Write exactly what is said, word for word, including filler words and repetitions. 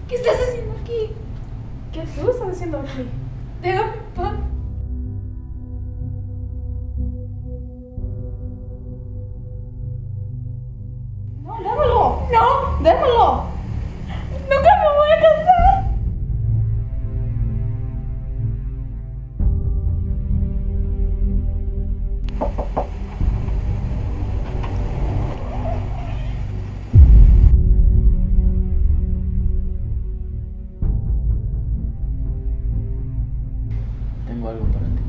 ¿Qué estás haciendo aquí? ¿Qué tú estás haciendo aquí? Déjame en paz. No, démelo. No, Démelo. nunca me voy a casar. Tengo algo para ti.